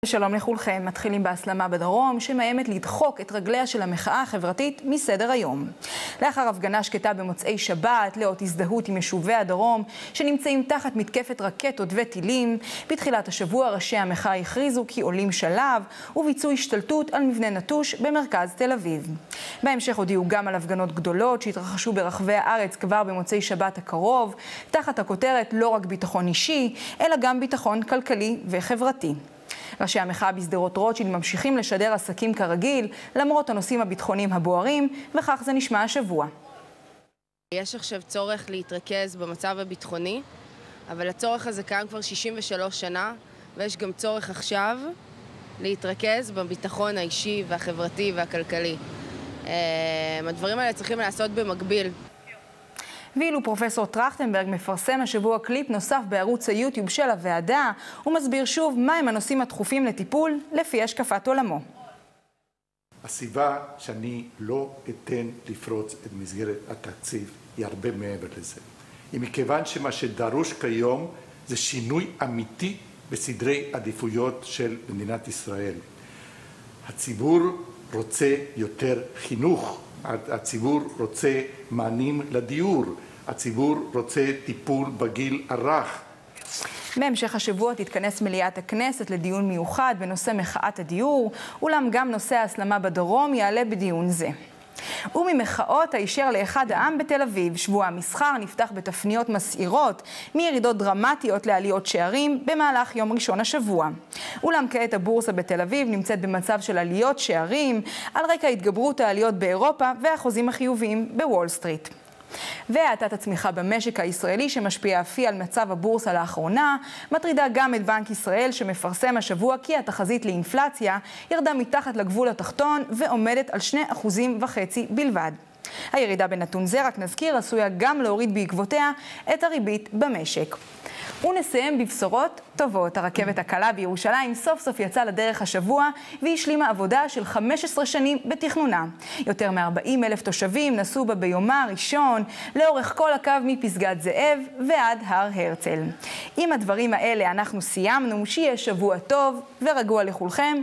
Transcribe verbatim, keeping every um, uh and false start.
שלום לכולכם. מתחילים בהסלמה בדרום שמאיימת לדחוק את רגליה של המחאה החברתית מסדר היום. לאחר הפגנה שקטה במוצאי שבת לאות הזדהות עם יישובי הדרום שנמצאים תחת מתקפת רקטות וטילים, בתחילת השבוע ראשי המחאה הכריזו כי עולים שלב וביצעו השתלטות על מבנה נטוש במרכז תל אביב. בהמשך הודיעו גם על הפגנות גדולות שהתרחשו ברחבי הארץ כבר במוצאי שבת הקרוב, תחת הכותרת לא רק ביטחון אישי, אלא גם ביטחון כלכלי וחברתי. ראשי המחאה בשדרות רוטשילד ממשיכים לשדר עסקים כרגיל, למרות הנושאים הביטחוניים הבוערים, וכך זה נשמע השבוע. יש עכשיו צורך להתרכז במצב הביטחוני, אבל הצורך הזה קיים כבר שישים ושלוש שנה, ויש גם צורך עכשיו להתרכז בביטחון האישי והחברתי והכלכלי. הדברים האלה צריכים לעשות במקביל. ואילו פרופסור טרכטנברג מפרסם השבוע קליפ נוסף בערוץ היוטיוב של הוועדה, הוא מסביר שוב מהם הנושאים הדחופים לטיפול לפי השקפת עולמו. הסיבה שאני לא אתן לפרוץ את מסגרת התקציב היא הרבה מעבר לזה. היא מכיוון שמה שדרוש כיום זה שינוי אמיתי בסדרי עדיפויות של מדינת ישראל. הציבור רוצה יותר חינוך, הציבור רוצה מענים לדיור, הציבור רוצה טיפול בגיל הרך. בהמשך השבוע תתכנס מליאת הכנסת לדיון מיוחד בנושא מחאת הדיור, אולם גם נושא ההסלמה בדרום יעלה בדיון זה. וממחאות הישר לאחד העם בתל אביב, שבוע המסחר נפתח בתפניות מסעירות, מירידות דרמטיות לעליות שערים במהלך יום ראשון השבוע. אולם כעת הבורסה בתל אביב נמצאת במצב של עליות שערים, על רקע התגברות העליות באירופה והחוזים החיוביים בוול סטריט. והאטת הצמיחה במשק הישראלי שמשפיעה אף היא על מצב הבורסה לאחרונה, מטרידה גם את בנק ישראל שמפרסם השבוע כי התחזית לאינפלציה ירדה מתחת לגבול התחתון ועומדת על שני אחוזים וחצי בלבד. הירידה בנתון זה, רק נזכיר, עשויה גם להוריד בעקבותיה את הריבית במשק. ונסיים בבשורות טובות. הרכבת הקלה בירושלים סוף סוף יצאה לדרך השבוע והשלימה עבודה של חמש עשרה שנים בתכנונה. יותר מ-ארבעים אלף תושבים נסעו בה ביומה הראשון לאורך כל הקו מפסגת זאב ועד הר הרצל. עם הדברים האלה אנחנו סיימנו. שיהיה שבוע טוב ורגוע לכולכם.